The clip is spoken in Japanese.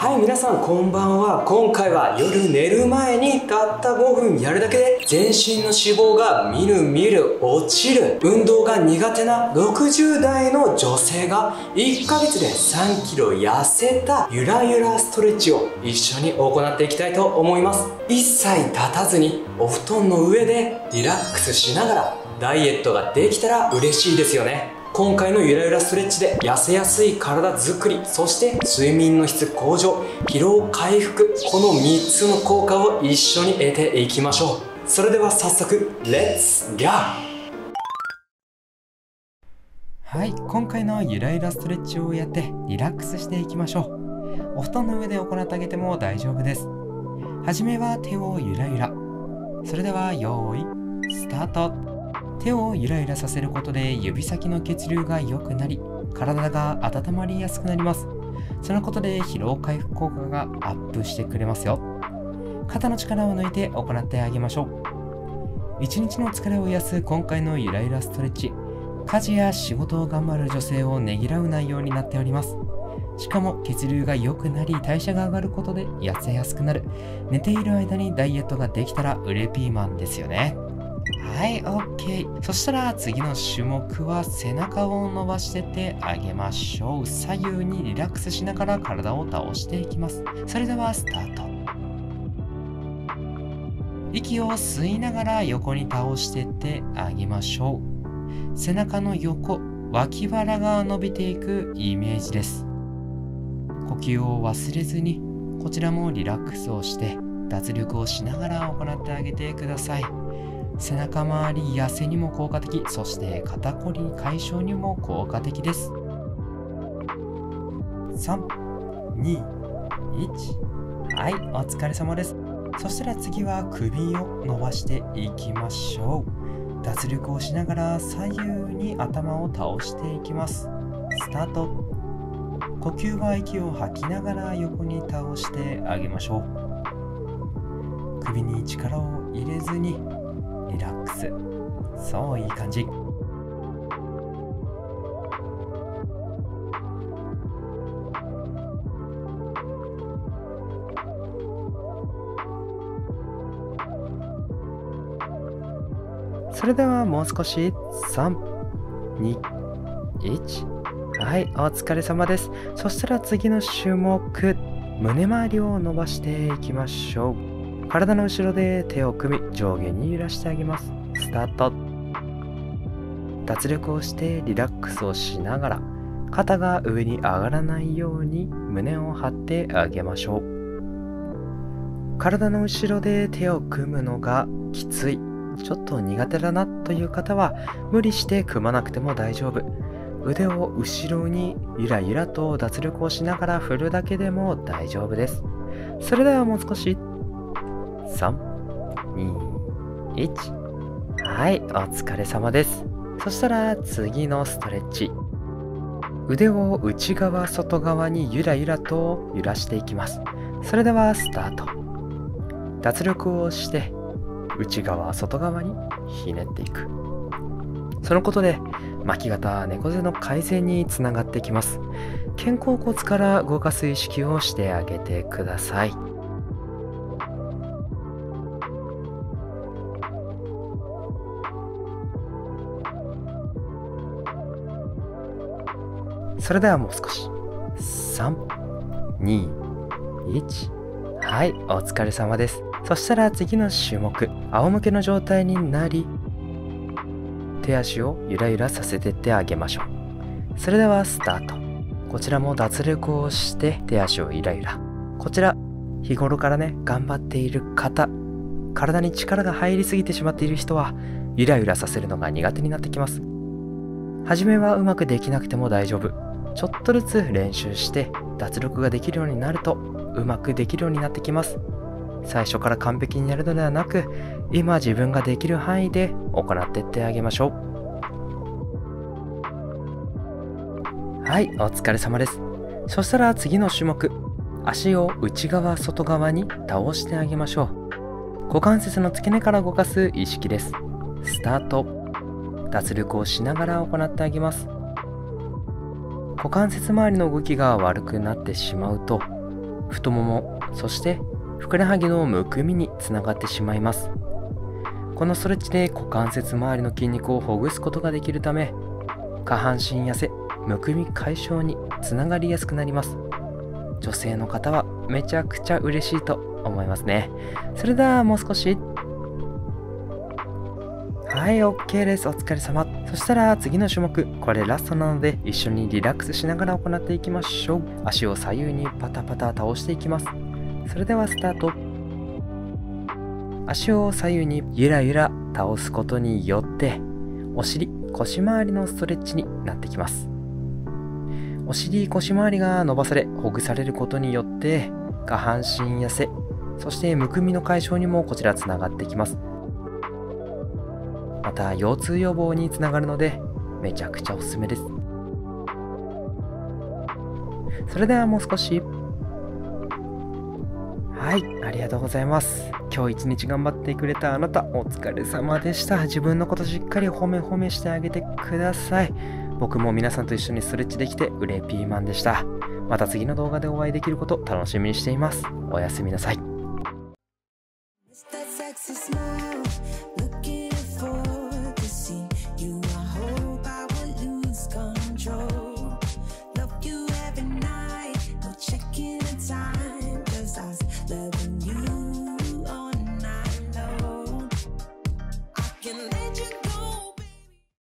はい、皆さんこんばんは。今回は夜寝る前にたった5分やるだけで全身の脂肪がみるみる落ちる。運動が苦手な60代の女性が1ヶ月で3キロ痩せたゆらゆらストレッチを一緒に行っていきたいと思います。一切立たずにお布団の上でリラックスしながらダイエットができたら嬉しいですよね。今回のゆらゆらストレッチで痩せやすい体づくり、そして睡眠の質向上、疲労回復、この3つの効果を一緒に得ていきましょう。それでは早速レッツゴー。 はい、今回のゆらゆらストレッチをやってリラックスしていきましょう。お布団の上で行ってあげても大丈夫です。はじめは手をゆらゆら。それでは用意スタート。手をゆらゆらさせることで指先の血流が良くなり、体が温まりやすくなります。そのことで疲労回復効果がアップしてくれますよ。肩の力を抜いて行ってあげましょう。一日の疲れを癒す今回のゆらゆらストレッチ、家事や仕事を頑張る女性をねぎらう内容になっております。しかも血流が良くなり代謝が上がることで痩せやすくなる。寝ている間にダイエットができたらウレピーマンですよね。はい、OK。そしたら次の種目は背中を伸ばしてってあげましょう。左右にリラックスしながら体を倒していきます。それではスタート。息を吸いながら横に倒してってあげましょう。背中の横、脇腹が伸びていくイメージです。呼吸を忘れずに、こちらもリラックスをして脱力をしながら行ってあげてください。背中周り痩せにも効果的、そして肩こり解消にも効果的です。3、2、1。はい、お疲れ様です。そしたら次は首を伸ばしていきましょう。脱力をしながら左右に頭を倒していきます。スタート。呼吸は息を吐きながら横に倒してあげましょう。首に力を入れずにリラックス。そう、いい感じ。それではもう少し。3、2、1。はい、お疲れ様です。そしたら次の種目、胸周りを伸ばしていきましょう。体の後ろで手を組み上下に揺らしてあげます。スタート。脱力をしてリラックスをしながら肩が上に上がらないように胸を張ってあげましょう。体の後ろで手を組むのがきつい、ちょっと苦手だなという方は無理して組まなくても大丈夫。腕を後ろにゆらゆらと脱力をしながら振るだけでも大丈夫です。それではもう少し。3、2、1。はい、お疲れ様です。そしたら次のストレッチ。腕を内側外側にゆらゆらと揺らしていきます。それではスタート。脱力をして内側外側にひねっていく。そのことで巻き肩猫背の改善につながってきます。肩甲骨から動かす意識をしてあげてください。それではもう少し。3、2、1。はい、お疲れ様です。そしたら次の種目、仰向けの状態になり、手足をゆらゆらさせてってあげましょう。それではスタート。こちらも脱力をして手足をゆらゆら。こちら、日頃からね、頑張っている方、体に力が入りすぎてしまっている人は、ゆらゆらさせるのが苦手になってきます。はじめはうまくできなくても大丈夫。ちょっとずつ練習して脱力ができるようになるとうまくできるようになってきます。最初から完璧にやるのではなく、今自分ができる範囲で行っていってあげましょう。はい、お疲れ様です。そしたら次の種目、足を内側外側に倒してあげましょう。股関節の付け根から動かす意識です。スタート。脱力をしながら行ってあげます。股関節周りの動きが悪くなってしまうと太もも、そしてふくらはぎのむくみにつながってしまいます。このストレッチで股関節周りの筋肉をほぐすことができるため、下半身痩せ、むくみ解消につながりやすくなります。女性の方はめちゃくちゃ嬉しいと思いますね。それではもう少し。はい、OK です。お疲れ様。そしたら次の種目、これラストなので一緒にリラックスしながら行っていきましょう。足を左右にパタパタ倒していきます。それではスタート。足を左右にゆらゆら倒すことによって、お尻、腰回りのストレッチになってきます。お尻、腰回りが伸ばされ、ほぐされることによって、下半身痩せ、そしてむくみの解消にもこちらつながってきます。また、腰痛予防につながるので、めちゃくちゃおすすめです。それではもう少し。はい、ありがとうございます。今日一日頑張ってくれたあなた、お疲れ様でした。自分のことしっかり褒めしてあげてください。僕も皆さんと一緒にストレッチできてうれピーマンでした。また次の動画でお会いできること楽しみにしています。おやすみなさい。